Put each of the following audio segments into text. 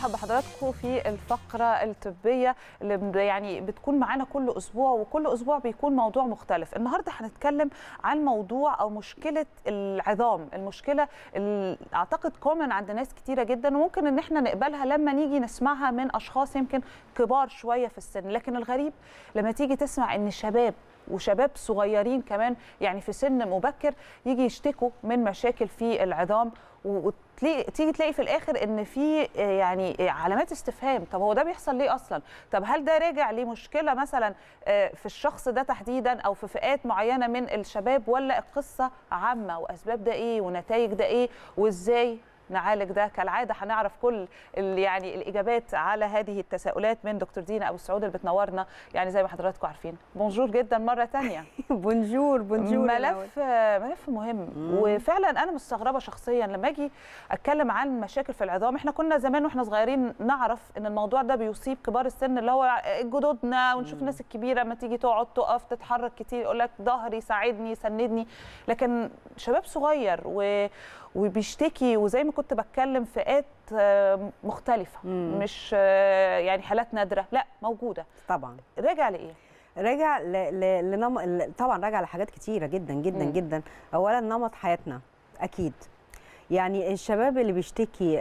برحب بحضراتكم في الفقرة الطبية اللي يعني بتكون معانا كل أسبوع، وكل أسبوع بيكون موضوع مختلف. النهاردة هنتكلم عن موضوع أو مشكلة العظام، المشكلة اللي أعتقد كومن عند ناس كتيرة جدا، وممكن إن احنا نقبلها لما نيجي نسمعها من أشخاص يمكن كبار شوية في السن. لكن الغريب لما تيجي تسمع إن شباب وشباب صغيرين كمان يعني في سن مبكر يجي يشتكوا من مشاكل في العظام، وتيجي تلاقي في الاخر ان في يعني علامات استفهام. طب هو ده بيحصل ليه اصلا؟ طب هل ده راجع لمشكله مثلا في الشخص ده تحديدا او في فئات معينه من الشباب، ولا القصه عامه واسباب ده ايه ونتائج ده ايه وازاي نعالج ده؟ كالعاده هنعرف كل يعني الاجابات على هذه التساؤلات من دكتور دينا ابو السعود اللي بتنورنا، يعني زي ما حضراتكم عارفين. بونجور جدا مره ثانيه. بونجور. ملف مهم. وفعلا انا مستغربه شخصيا لما اجي اتكلم عن مشاكل في العظام. احنا كنا زمان واحنا صغيرين نعرف ان الموضوع ده بيصيب كبار السن، اللي هو جدودنا، ونشوف الناس الكبيره لما تيجي تقعد تقف تتحرك كتير يقول لك ظهري ساعدني سندني. لكن شباب صغير وبيشتكي، وزي ما كنت بتكلم فئات مختلفه، مش يعني حالات نادره، لا موجوده. طبعا راجع لايه؟ راجع طبعا راجع لحاجات كتيره جدا جدا جدا. اولا نمط حياتنا اكيد، يعني الشباب اللي بيشتكي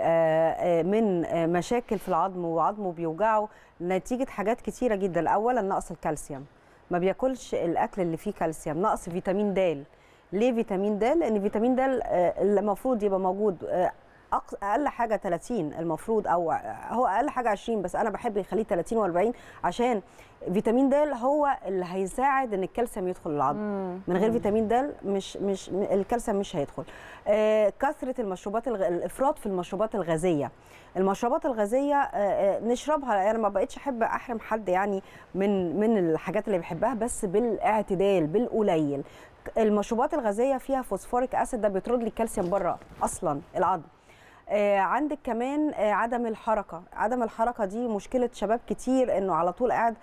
من مشاكل في العظم وعظمه بيوجعه نتيجه حاجات كتيره جدا. اولا نقص الكالسيوم، ما بياكلش الاكل اللي فيه كالسيوم. نقص فيتامين د. ليه فيتامين د؟ لان فيتامين د المفروض يبقى موجود اقل حاجه 30 المفروض، او هو اقل حاجه 20، بس انا بحب يخليه 30 و40 عشان فيتامين د هو اللي هيساعد ان الكالسيوم يدخل العظم. من غير فيتامين د مش الكالسيوم مش هيدخل. كثره المشروبات الافراط في المشروبات الغازيه. المشروبات الغازيه نشربها، انا ما بقتش احب احرم حد يعني من الحاجات اللي بيحبها، بس بالاعتدال بالقليل. المشروبات الغازيه فيها فوسفوريك اسيد، ده بيطرد لي الكالسيوم بره اصلا العظم. عندك كمان عدم الحركه. عدم الحركه دي مشكله شباب كتير، انه على طول قاعد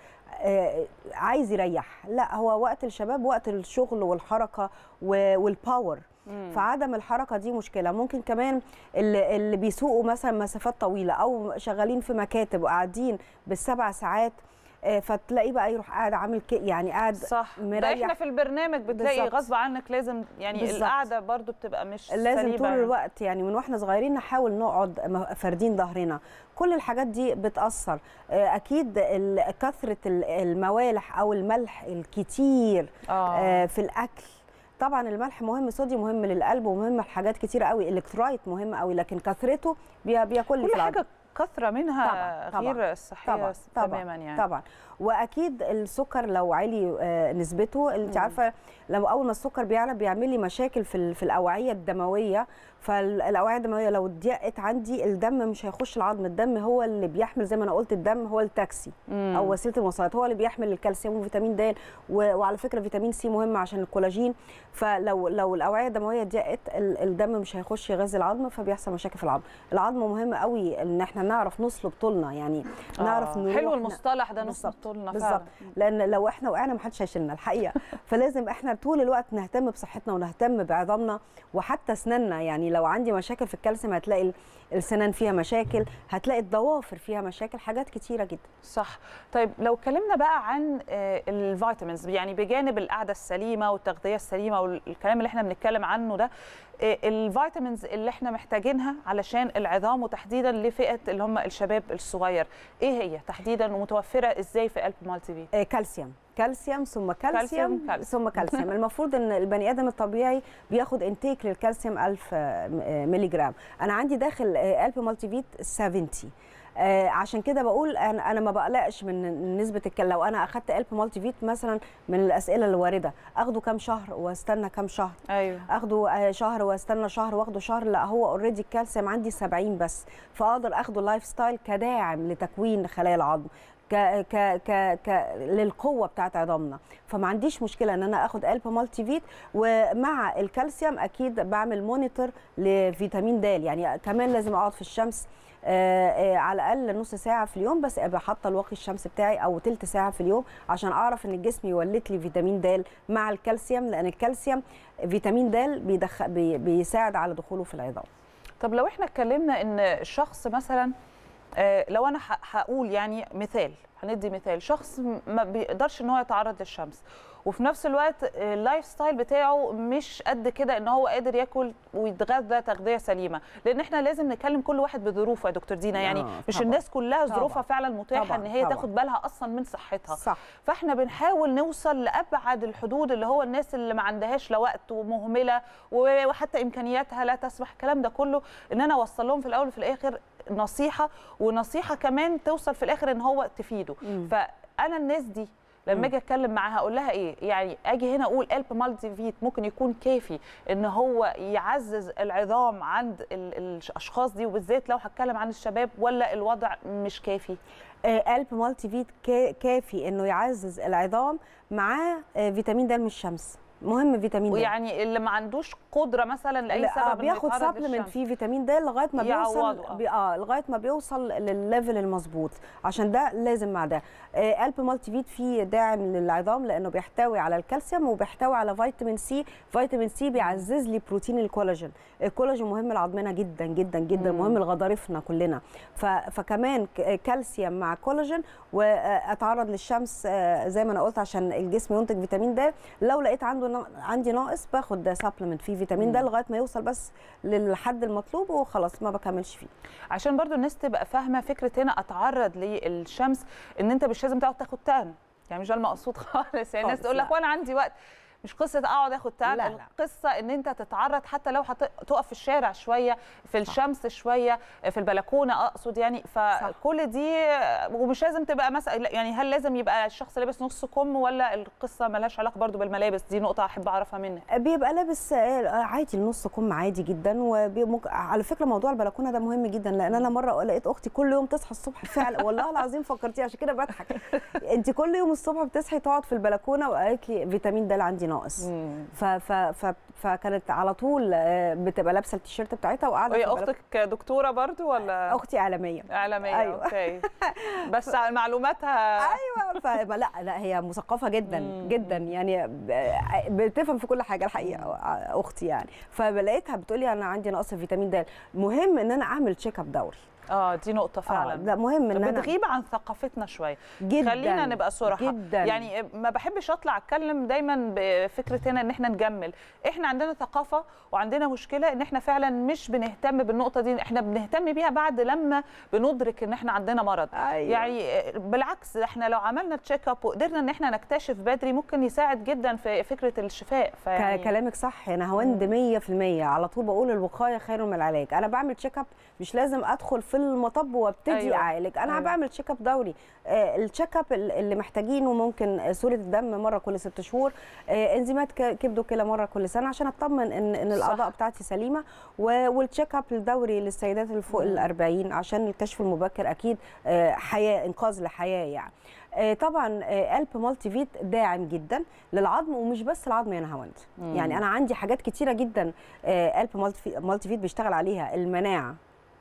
عايز يريح. لا، هو وقت الشباب وقت الشغل والحركه والباور. فعدم الحركه دي مشكله. ممكن كمان اللي بيسوقوا مثلا مسافات طويله او شغالين في مكاتب وقاعدين بالسبع ساعات، فتلاقيه بقى يروح قاعد عامل يعني قاعد صح مريح. ده احنا في البرنامج بتلاقي بالزبط. غصب عنك لازم يعني بالزبط. القعده برضو بتبقى مش لازم سليمة طول الوقت، يعني من واحنا صغيرين نحاول نقعد فاردين ظهرنا. كل الحاجات دي بتأثر. اكيد كثره الموالح او الملح الكتير في الاكل. طبعا الملح مهم، صوديوم مهم للقلب ومهم لحاجات كتيره قوي، الكترايت مهم قوي، لكن كثرته بياكل كل حاجه كثره منها طبعًا غير الصحيه تماما يعني. طبعا. واكيد السكر لو عالي نسبته، انت عارفه لو اول ما السكر بيعلى بيعمل لي مشاكل في الاوعيه الدمويه. فالاوعيه الدمويه لو ضيقت عندي الدم مش هيخش العظم. الدم هو اللي بيحمل، زي ما انا قلت الدم هو التاكسي او وسيله المواصلات، هو اللي بيحمل الكالسيوم وفيتامين د، وعلى فكره فيتامين سي مهم عشان الكولاجين. فلو الاوعيه الدمويه ضيقت الدم مش هيخش يغذي العظم، فبيحصل مشاكل في العظم. العظم مهم قوي ان احنا نعرف نصلب طولنا، يعني نعرف نروح. حلو المصطلح ده، نصلب طولنا بالظبط، لان لو احنا وقعنا محدش هيشيلنا الحقيقه. فلازم احنا طول الوقت نهتم بصحتنا ونهتم بعظامنا وحتى اسناننا. يعني لو عندي مشاكل في الكالسيوم هتلاقي السنان فيها مشاكل، هتلاقي الضوافر فيها مشاكل، حاجات كتيره جدا. صح. طيب لو اتكلمنا بقى عن الفيتامينز، يعني بجانب القعده السليمه والتغذيه السليمه والكلام اللي احنا بنتكلم عنه ده، الفيتامينز اللي احنا محتاجينها علشان العظام، وتحديدا لفئه اللي هم الشباب الصغير، ايه هي تحديدا ومتوفره ازاي في قلب مالتي فيت؟ كالسيوم ثم كالسيوم ثم كالسيوم. المفروض ان البني ادم الطبيعي بياخد انتيك للكالسيوم 1000 مللي جرام. انا عندي داخل قلب مالتي فيت 70. عشان كده بقول انا ما بقلقش من نسبه لو انا اخدت قلب مالتي فيت مثلا، من الاسئله اللي وارده، اخده كام شهر واستنى كام شهر؟ ايوه، اخده شهر واستنى شهر واخده شهر؟ لا، هو اوريدي الكالسيوم عندي 70 بس، فاقدر اخده لايف ستايل كداعم لتكوين خلايا العظم، للقوه بتاعت عظامنا. فما عنديش مشكله ان انا اخد قلب مالتي فيت، ومع الكالسيوم اكيد بعمل مونيتور لفيتامين د. يعني كمان لازم اقعد في الشمس على الاقل نص ساعه في اليوم، بس ابقى حاطه الواقي الشمس بتاعي او تلت ساعه في اليوم، عشان اعرف ان الجسم يولد لي فيتامين د مع الكالسيوم، لان الكالسيوم فيتامين د بيساعد على دخوله في العظام. طب لو احنا اتكلمنا ان الشخص مثلا لو انا هقول يعني مثال، هندي مثال، شخص ما بيقدرش ان هو يتعرض للشمس، وفي نفس الوقت اللايف ستايل بتاعه مش قد كده ان هو قادر ياكل ويتغذى تغذيه سليمه، لان احنا لازم نكلم كل واحد بظروفه يا دكتور دينا. يعني مش طبعًا. الناس كلها ظروفها فعلا متاحه طبعًا. ان هي طبعًا. تاخد بالها اصلا من صحتها. صح. فاحنا بنحاول نوصل لابعد الحدود، اللي هو الناس اللي ما عندهاش لا وقت ومهمله وحتى امكانياتها لا تسمح، الكلام ده كله ان انا اوصل لهم في الاول وفي الاخر نصيحه، ونصيحه كمان توصل في الاخر ان هو تفيده. فانا الناس دي لما اجي اتكلم معاها اقول لها ايه؟ يعني اجي هنا اقول الب مالتي فيت ممكن يكون كافي ان هو يعزز العظام عند الاشخاص دي، وبالذات لو هتكلم عن الشباب، ولا الوضع مش كافي؟ الب مالتي فيت كافي انه يعزز العظام، معاه فيتامين د من الشمس، مهم فيتامين د. ويعني اللي ما عندوش قدره مثلا لاي سبب بياخد سبلمنت فيه فيتامين د لغايه ما بيوصل لغايه ما بيوصل للليفل المظبوط، عشان ده لازم مع ده. الب مالتي فيت فيه داعم للعظام لانه بيحتوي على الكالسيوم وبيحتوي على فيتامين سي. فيتامين سي بيعزز لي بروتين الكولاجين. الكولاجين مهم لعظمنا جدا جدا جدا، مهم لغضارفنا كلنا. فكمان كالسيوم مع كولاجين، واتعرض للشمس زي ما انا قلت عشان الجسم ينتج فيتامين د. لو لقيت عندي ناقص باخد سبلمنت فيه فيتامين د لغايه ما يوصل بس للحد المطلوب وخلاص ما بكملش فيه. عشان برضو الناس تبقى فاهمه فكره هنا اتعرض للشمس ان انت مش لازم تقعد تاخد تان، يعني مش ده المقصود خالص. يعني الناس تقول لك وانا عندي وقت، مش قصه اقعد اخد تان. لا. القصه ان انت تتعرض حتى لو هتقف في الشارع شويه، في الشمس شويه، في البلكونه اقصد يعني. فكل دي، ومش لازم تبقى مثلا يعني هل لازم يبقى الشخص لابس نص كم، ولا القصه مالهاش علاقه برضو بالملابس؟ دي نقطه احب اعرفها منك. بيبقى لابس عادي النص كم عادي جدا. على فكره موضوع البلكونه ده مهم جدا، لان انا مره لقيت اختي كل يوم تصحى الصبح فعلا والله العظيم فكرتي عشان كده بضحك. انت كل يوم الصبح بتصحي تقعد في البلكونه، وقالت لي فيتامين د عندي ناقص. فكانت على طول بتبقى لابسه التيشيرت بتاعتها وقاعده. وهي اختك دكتوره برضو ولا؟ اختي اعلاميه. أيوة. اوكي. بس معلوماتها ايوه. لا هي مثقفه جدا جدا، يعني بتفهم في كل حاجه الحقيقه اختي يعني. فلقيتها بتقولي انا عندي نقص فيتامين د، مهم ان انا اعمل تشيك اب دوري. دي نقطة فعلا. ده مهم ان انا بتغيب عن ثقافتنا شوية جدا. خلينا نبقى صراحة جدا. يعني ما بحبش اطلع اتكلم دايما بفكرة هنا ان احنا نجمل. احنا عندنا ثقافة وعندنا مشكلة ان احنا فعلا مش بنهتم بالنقطة دي. احنا بنهتم بيها بعد لما بندرك ان احنا عندنا مرض. أيوة. يعني بالعكس، احنا لو عملنا تشيك اب وقدرنا ان احنا نكتشف بدري ممكن يساعد جدا في فكرة الشفاء. كلامك صح يا نهاوند 100%. على طول بقول الوقاية خير من العلاج. انا بعمل تشيك اب، مش لازم ادخل في المطب وابتدي اعالج. انا بعمل تشيك اب دوري. التشيك اب اللي محتاجينه ممكن صوره الدم مره كل 6 شهور، انزيمات كبد وكلى مره كل سنه، عشان اطمن ان الاعضاء بتاعتي سليمه. والتشيك اب الدوري للسيدات اللي فوق ال40 عشان الكشف المبكر، اكيد حياه، انقاذ لحياه يعني. طبعا الب مالتي فيت داعم جدا للعظم، ومش بس العظم يا نهاوند. يعني انا عندي حاجات كتيره جدا الب مالتي فيت بيشتغل عليها. المناعه،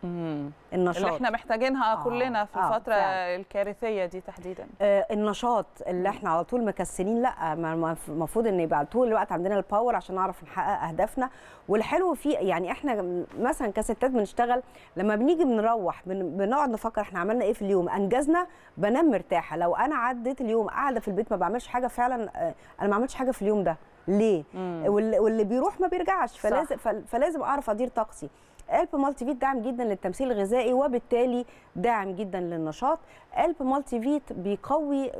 النشاط اللي احنا محتاجينها كلنا في الفترة الكارثية دي تحديدا. النشاط اللي احنا على طول مكسلين، لا المفروض ان يبقى طول الوقت عندنا الباور عشان نعرف نحقق اهدافنا. والحلو فيه يعني احنا مثلا كستات بنشتغل، لما بنيجي بنروح بنقعد نفكر احنا عملنا ايه في اليوم، انجزنا، بنام مرتاحه. لو انا عديت اليوم قاعده في البيت ما بعملش حاجه، فعلا انا ما عملتش حاجه في اليوم ده ليه؟ واللي بيروح ما بيرجعش. فلازم اعرف ادير طاقتي. الب مالتي فيت داعم جدا للتمثيل الغذائي، وبالتالي داعم جدا للنشاط. الب مالتي فيت بيقوي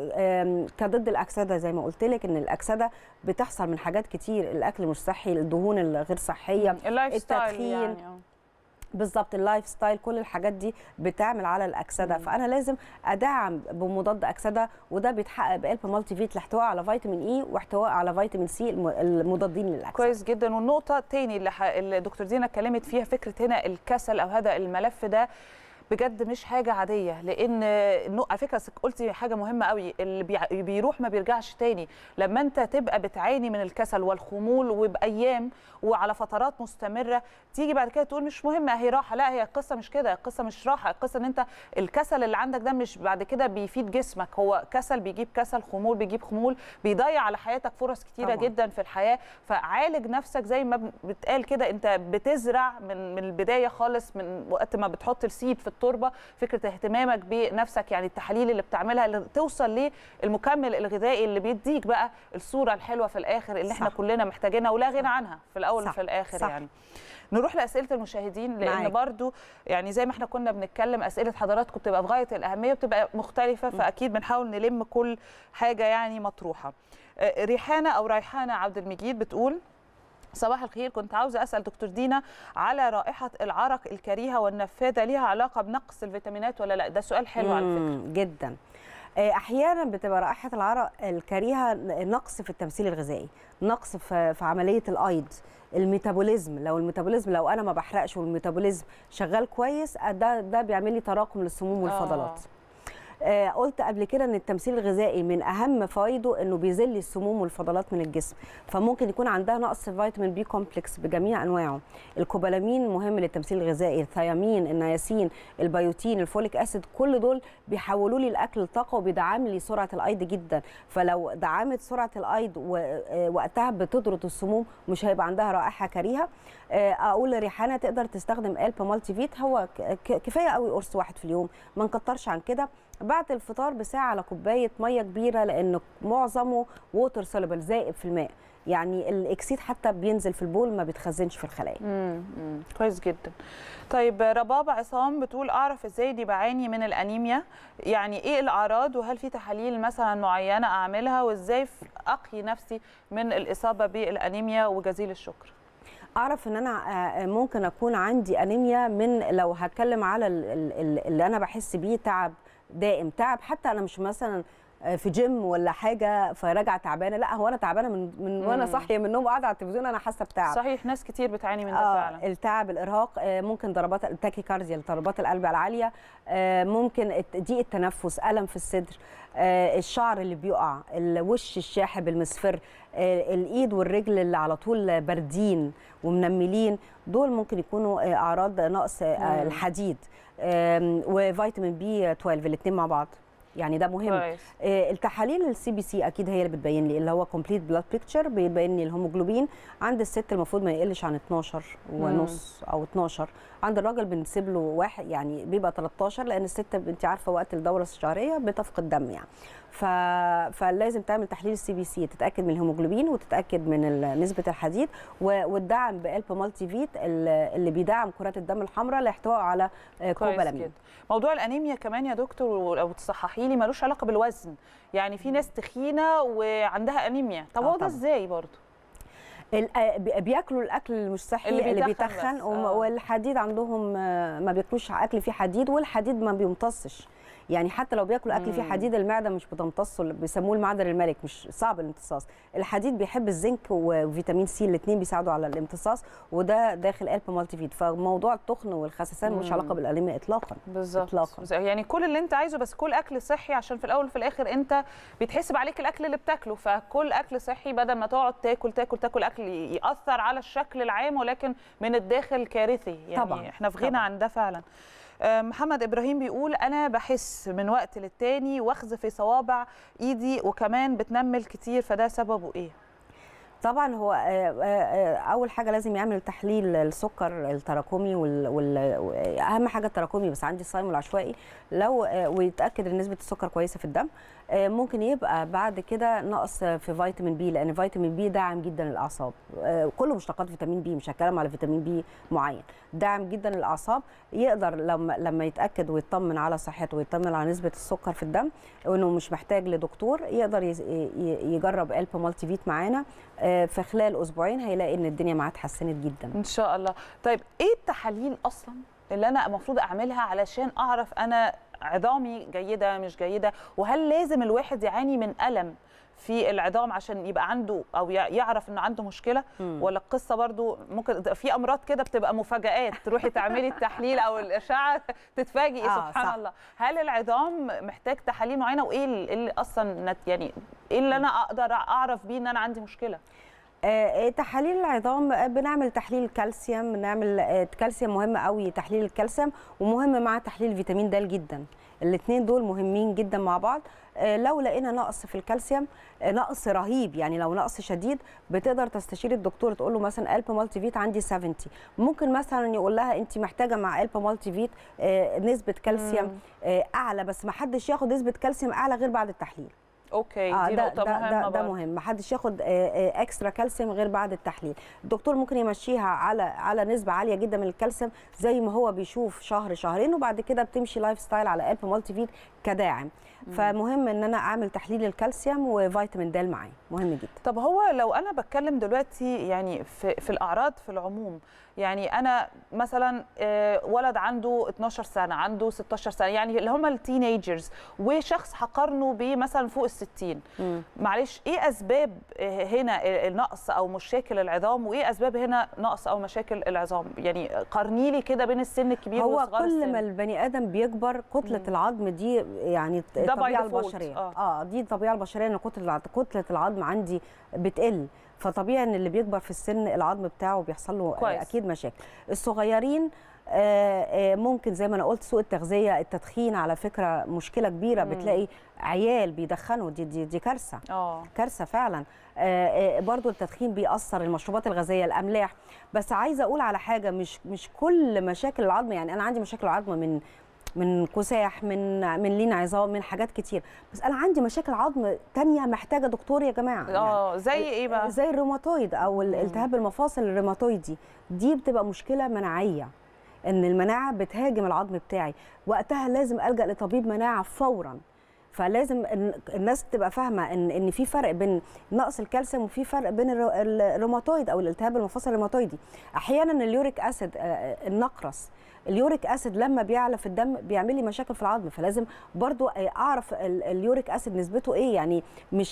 كضد الاكسده، زي ما قلت لك ان الاكسده بتحصل من حاجات كتير، الاكل مش صحي، الدهون الغير صحيه، التدخين يعني. بالظبط، اللايف ستايل، كل الحاجات دي بتعمل على الاكسده. فانا لازم ادعم بمضاد اكسده، وده بيتحقق بالب مالتي فيت، الاحتواء على فيتامين اي واحتواء على فيتامين سي المضادين للاكسده. كويس جدا. والنقطه الثانيه اللي دكتور دينا اتكلمت فيها، فكره هنا الكسل، او هذا الملف ده بجد مش حاجه عاديه. لان على فكره قلتي حاجه مهمه قوي، اللي بيروح ما بيرجعش تاني. لما انت تبقى بتعاني من الكسل والخمول وبايام وعلى فترات مستمره، تيجي بعد كده تقول مش مهم اهي راحه. لا، هي القصه مش كده، القصه مش راحه، القصه ان انت الكسل اللي عندك ده مش بعد كده بيفيد جسمك. هو كسل بيجيب كسل، خمول بيجيب خمول، بيضيع على حياتك فرص كتيره طبعا جدا في الحياه. فعالج نفسك زي ما بتقال كده، انت بتزرع من البدايه خالص، من وقت ما بتحط السيد في التربه، فكره اهتمامك بنفسك، يعني التحاليل اللي بتعملها اللي توصل للمكمل الغذائي اللي بيديك بقى الصوره الحلوه في الاخر اللي احنا كلنا محتاجينها ولا غنى عنها في الاول وفي الاخر. يعني نروح لاسئله المشاهدين، لان برضو يعني زي ما احنا كنا بنتكلم اسئله حضراتكم بتبقى بغايه الاهميه وبتبقى مختلفه، فاكيد بنحاول نلم كل حاجه يعني مطروحه. ريحانه عبد المجيد بتقول: صباح الخير، كنت عاوزه اسال دكتور دينا على رائحه العرق الكريهه والنفاذه، ليها علاقه بنقص الفيتامينات ولا لا؟ ده سؤال حلو على فكره جدا. احيانا بتبقى رائحه العرق الكريهه نقص في التمثيل الغذائي، نقص في عمليه الايض، الميتابوليزم. لو انا ما بحرقش والميتابوليزم شغال كويس، ده بيعمل لي تراكم للسموم والفضلات. قلت قبل كده ان التمثيل الغذائي من اهم فوائده انه بيذل السموم والفضلات من الجسم، فممكن يكون عندها نقص فيتامين بي كومبلكس بجميع انواعه. الكوبالامين مهم للتمثيل الغذائي، الثيامين، النياسين، البيوتين، الفوليك اسيد، كل دول بيحولوا لي الاكل لطاقه وبيدعم لي سرعه الايض جدا. فلو دعمت سرعه الايض ووقتها بتطرد السموم، مش هيبقى عندها رائحه كريهه. اقول لريحانه تقدر تستخدم الب مالتي فيت، هو كفايه قوي قرص واحد في اليوم، ما نكترش عن كده. بعد الفطار بساعه على كوبايه ميه كبيره، لان معظمه ووتر سوليبل، زائب في الماء، يعني الاكسيد حتى بينزل في البول ما بيتخزنش في الخلايا. كويس جدا. طيب رباب عصام بتقول: اعرف ازاي اني بعاني من الانيميا؟ يعني ايه الاعراض، وهل في تحاليل مثلا معينه اعملها، وازاي اقي نفسي من الاصابه بالانيميا؟ وجزيل الشكر. اعرف ان انا ممكن اكون عندي انيميا من، لو هتكلم على اللي انا بحس بيه، تعب دائم، تعب حتى انا مش مثلا في جيم ولا حاجه فراجعه تعبانه، لا، هو انا تعبانه من وانا صاحيه من النوم وقاعده على التلفزيون انا حاسه بتعب. صحيح، ناس كتير بتعاني من ده فعلا. التعب، الارهاق، ممكن ضربات التاكيكارديا، ضربات القلب العاليه، ممكن ضيق التنفس، الم في الصدر، الشعر اللي بيقع، الوش الشاحب المصفر، الايد والرجل اللي على طول باردين ومنملين، دول ممكن يكونوا اعراض نقص الحديد وفيتامين بي 12 الاثنين مع بعض، يعني ده مهم. التحاليل السي بي سي اكيد هي اللي بتبين لي، اللي هو كومبليت بلاد بيكتشر، بيبين لي الهيموجلوبين عند الست المفروض ما يقلش عن 12 ونص او 12، عند الراجل بنسيب له واحد، يعني بيبقى 13، لان الست انت عارفه وقت الدوره الشهريه بتفقد دم يعني. فلازم تعمل تحليل السي بي سي، تتاكد من الهيموجلوبين وتتاكد من نسبه الحديد، وتدعم بالب مالتي فيت اللي بيدعم كرات الدم الحمراء لاحتوائه على كوبالامين. موضوع الانيميا كمان يا دكتور، لو تصححي لي، ملوش علاقه بالوزن، يعني في ناس تخينه وعندها انيميا، طب هو ده ازاي برضه؟ بياكلوا الاكل المش صحي اللي بيتخن، والحديد عندهم ما بياكلوش اكل فيه حديد، والحديد ما بيمتصش، يعني حتى لو بياكلوا اكل فيه حديد المعده مش بتمتصه، بيسموه المعدن الملك، مش صعب الامتصاص. الحديد بيحب الزنك وفيتامين سي، الاثنين بيساعدوا على الامتصاص، وده داخل الب مالتي فيت. فموضوع التخن والخسسان ملوش علاقه بالانيميا اطلاقا. بالظبط، يعني كل اللي انت عايزه، بس كل اكل صحي، عشان في الاول وفي الاخر انت بيتحسب عليك الاكل اللي بتاكله، فكل اكل صحي بدل ما تقعد تاكل اكل ياثر على الشكل العام، ولكن من الداخل كارثي، يعني طبعا احنا في غنى عن ده فعلا. محمد ابراهيم بيقول: انا بحس من وقت للتاني وخز في صوابع ايدي، وكمان بتنمل كتير، فده سببه ايه؟ طبعا هو اول حاجه لازم يعمل تحليل السكر التراكمي، اهم حاجه التراكمي، بس عندي الصايم والعشوائي، ويتاكد ان نسبه السكر كويسه في الدم. ممكن يبقى بعد كده نقص في فيتامين بي، لان فيتامين بي داعم جدا للاعصاب، كله مشتقات فيتامين بي، مش هتكلم على فيتامين بي معين، داعم جدا للاعصاب. يقدر لما يتاكد ويطمن على صحته ويطمن على نسبه السكر في الدم وانه مش محتاج لدكتور، يقدر يجرب الب مالتي فيت معانا، في خلال اسبوعين هيلاقي ان الدنيا معاه اتحسنت جدا ان شاء الله. طيب ايه التحاليل اصلا اللي انا المفروض اعملها علشان اعرف انا عظامي جيده مش جيده؟ وهل لازم الواحد يعاني من الم في العظام عشان يبقى عنده او يعرف انه عنده مشكله؟ ولا القصه برضو ممكن في امراض كده بتبقى مفاجآت، تروحي تعملي التحليل او الاشعه تتفاجئي سبحان صح. الله. هل العظام محتاج تحاليل معينه؟ وايه اللي اصلا يعني ايه اللي انا اقدر اعرف بيه ان انا عندي مشكله؟ تحاليل العظام بنعمل تحليل كالسيوم، بنعمل كالسيوم مهم قوي، تحليل الكالسيوم ومهم مع تحليل فيتامين د جدا. الاثنين دول مهمين جدا مع بعض. لو لقينا نقص في الكالسيوم، نقص رهيب يعني، لو نقص شديد بتقدر تستشير الدكتور، تقول له مثلا الب مالتي فيت عندي 70، ممكن مثلا يقول لها انت محتاجه مع الب مالتي فيت نسبه كالسيوم اعلى، بس ما حدش ياخد نسبه كالسيوم اعلى غير بعد التحليل. اوكي دي نقطه مهمه. ده مهم، ما حدش ياخد اكسترا كالسيوم غير بعد التحليل. الدكتور ممكن يمشيها على نسبه عاليه جدا من الكالسيوم زي ما هو بيشوف شهر شهرين، وبعد كده بتمشي لايف ستايل على الب مالتي فيت كداعم. فمهم ان انا اعمل تحليل الكالسيوم وفيتامين د معاه، مهم جدا. طب هو لو انا بتكلم دلوقتي يعني في الاعراض في العموم، يعني انا مثلا ولد عنده 12 سنه، عنده 16 سنه، يعني اللي هم التينيجرز، وشخص هقارنه بمثلا فوق ال60، معلش ايه اسباب هنا النقص او مشاكل العظام، وايه اسباب هنا نقص او مشاكل العظام؟ يعني قارني لي كده بين السن الكبير هو والصغار. كل ما البني ادم بيكبر كتله العظم دي يعني الطبيعه البشريه، دي الطبيعه البشريه، ان كتله العظم عندي بتقل، فطبيعي ان اللي بيكبر في السن العظم بتاعه بيحصل له اكيد مشاكل. الصغيرين ممكن زي ما انا قلت سوء التغذيه، التدخين على فكره مشكله كبيره. بتلاقي عيال بيدخنوا، دي كارثه. كارثه فعلا. برضو التدخين بيأثر، المشروبات الغازيه، الاملاح. بس عايزه اقول على حاجه، مش كل مشاكل العظم، يعني انا عندي مشاكل عظم من كساح، من لين عظام، من حاجات كتير، بس انا عندي مشاكل عظم تانية محتاجه دكتور يا جماعه. يعني زي ايه بقى؟ زي الروماتويد او الالتهاب المفاصل الروماتويدي، دي بتبقى مشكله مناعيه، ان المناعه بتهاجم العظم بتاعي، وقتها لازم الجا لطبيب مناعه فورا. فلازم الناس تبقى فاهمه ان في فرق بين نقص الكالسيوم وفي فرق بين الروماتويد او الالتهاب المفاصل الروماتويدي. احيانا اليوريك اسيد، النقرس، اليوريك اسيد لما بيعلى في الدم بيعمل لي مشاكل في العظم، فلازم برضو اعرف اليوريك اسيد نسبته ايه. يعني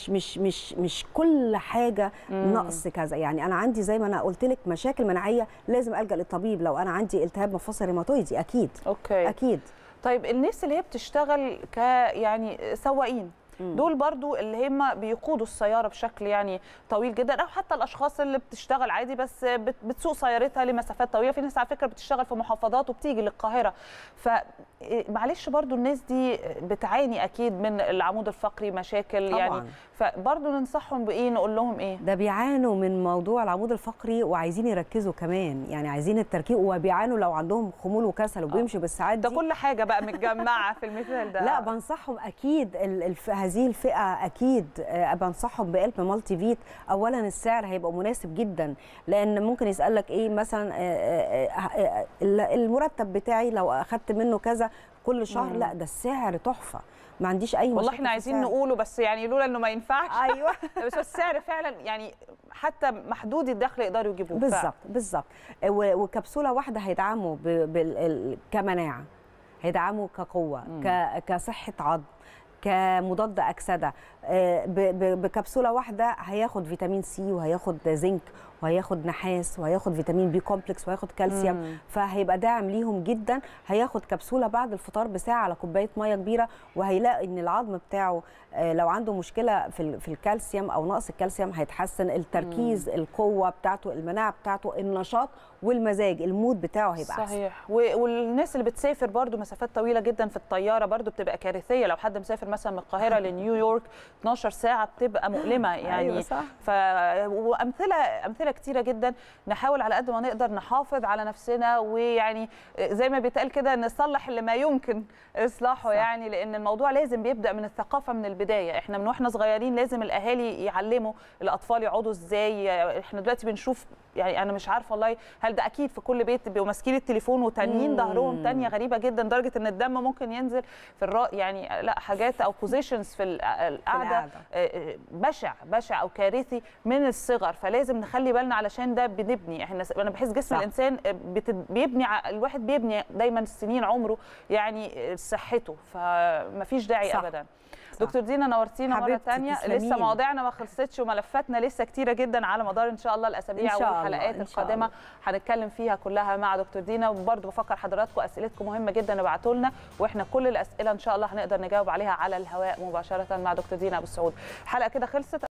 مش كل حاجه نقص كذا. يعني انا عندي زي ما انا قلت لك مشاكل مناعيه لازم الجا للطبيب لو انا عندي التهاب مفاصل روماتويدي اكيد. اوكي اكيد. طيب الناس اللي هي بتشتغل يعني سواقين، دول برضو اللي هم بيقودوا السياره بشكل يعني طويل جدا، او حتى الاشخاص اللي بتشتغل عادي بس بتسوق سيارتها لمسافات طويله، في ناس على فكره بتشتغل في محافظات وبتيجي للقاهره، فمعلش برضو الناس دي بتعاني اكيد من العمود الفقري مشاكل طبعاً. يعني فبرضو ننصحهم بايه، نقول لهم ايه؟ ده بيعانوا من موضوع العمود الفقري وعايزين يركزوا كمان، يعني عايزين التركيز، وبيعانوا لو عندهم خمول وكسل وبيمشوا بالساعات دي. ده كل حاجه بقى متجمعه في المثال ده. لا بنصحهم اكيد هذه الفئه اكيد بنصحهم بقلب مالتي فيت. اولا السعر هيبقى مناسب جدا، لان ممكن يسالك ايه مثلا المرتب بتاعي لو اخدت منه كذا كل شهر، لا ده السعر تحفه، ما عنديش اي مشكله. والله احنا عايزين نقوله بس يعني لولا انه ما ينفعش. ايوه بس السعر فعلا يعني حتى محدود الدخل يقدروا يجيبوه. بالظبط. وكبسوله واحده هيدعموا كمناعه، هيدعموا كقوه، كصحه عظم، كمضاد اكسده. بكبسوله واحده هياخد فيتامين سي، وهياخد زنك، وهياخد نحاس، وهياخد فيتامين بي كومبلكس، وهياخد كالسيوم، فهيبقى داعم ليهم جدا. هياخد كبسوله بعد الفطار بساعه على كوبايه ميه كبيره، وهيلاقي ان العظم بتاعه لو عنده مشكله في الكالسيوم او نقص الكالسيوم هيتحسن، التركيز، القوه بتاعته، المناعه بتاعته، النشاط والمزاج، المود بتاعه هيبقى احسن. صحيح. والناس اللي بتسافر برضو مسافات طويله جدا في الطياره برضو بتبقى كارثيه، لو حد مسافر مثلا من القاهره لنيويورك 12 ساعه بتبقى مؤلمه يعني. أيوة صح. وامثله كتيره جدا. نحاول على قد ما نقدر نحافظ على نفسنا، ويعني زي ما بيتقال كده نصلح اللي ما يمكن اصلاحه. صح. يعني لان الموضوع لازم بيبدا من الثقافه من البدايه. احنا من واحنا صغيرين لازم الاهالي يعلموا الاطفال يقعدوا ازاي. احنا دلوقتي بنشوف، يعني انا مش عارفه والله هل ده اكيد في كل بيت بيبقوا ماسكين التليفون وتانيين ظهرهم تانيه غريبه جدا، لدرجه ان الدم ممكن ينزل في يعني لا حاجات او بوزيشنز في القعده بشع او كارثي من الصغر. فلازم نخلي بالنا علشان ده بنبني. انا بحس جسم الانسان بيبني، الواحد بيبني دايما السنين عمره يعني صحته، فمفيش داعي ابدا. دكتور دينا نورتينا مره ثانيه. لسه مواضيعنا ما خلصتش وملفاتنا لسه كتيره جدا على مدار ان شاء الله الاسابيع والحلقات القادمه هنتكلم فيها كلها مع دكتور دينا. وبرده بفكر حضراتكم اسئلتكم مهمه جدا ابعتوا لنا، واحنا كل الاسئله ان شاء الله هنقدر نجاوب عليها على الهواء مباشره مع دكتور دينا ابو السعود. الحلقه كده خلصت.